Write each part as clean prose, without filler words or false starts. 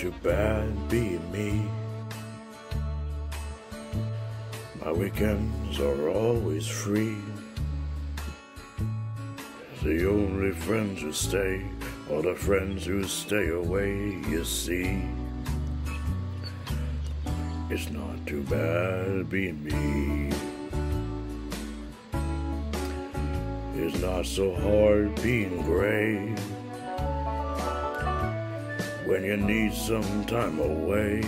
too bad being me. My weekends are always free. The only friends who stay are the friends who stay away, you see. It's not too bad being me. It's not so hard being gray when you need some time away.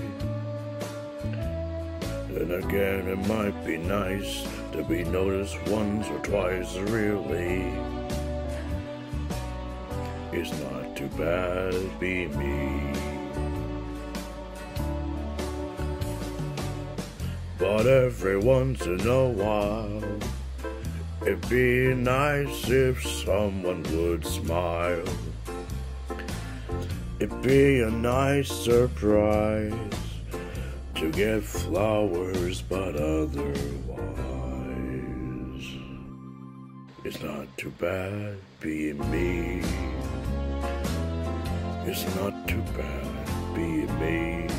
Then again, it might be nice to be noticed once or twice, really. It's not too bad being me. But every once in a while, it'd be nice if someone would smile. It'd be a nice surprise to get flowers, but otherwise, it's not too bad being me. It's not too bad being me.